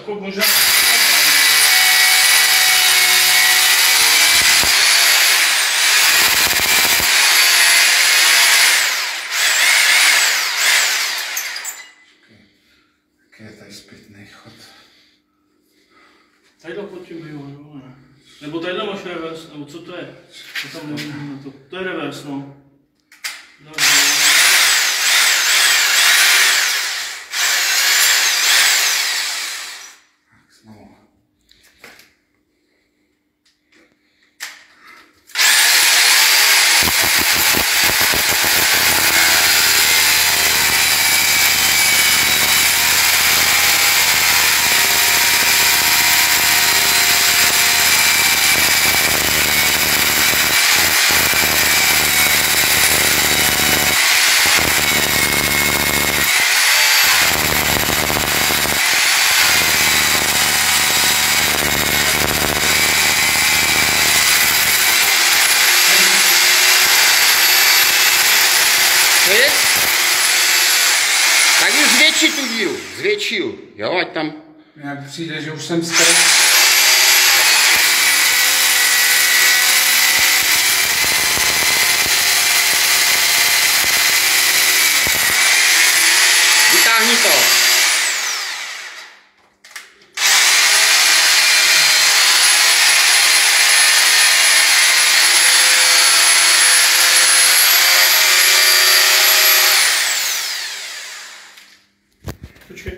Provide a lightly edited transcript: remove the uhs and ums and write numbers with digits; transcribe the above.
jako možná... Jaký je tady zpětný chod? Tadyhle pod tím bývá, nebo ne? Nebo tadyhle máš reverse, nebo co to je? To tam nevím na to. To je reverse, no. Znovu. Tak už zvětší tu díru, zvětší, jo, ať tam... Nějak přijde, že už jsem starý.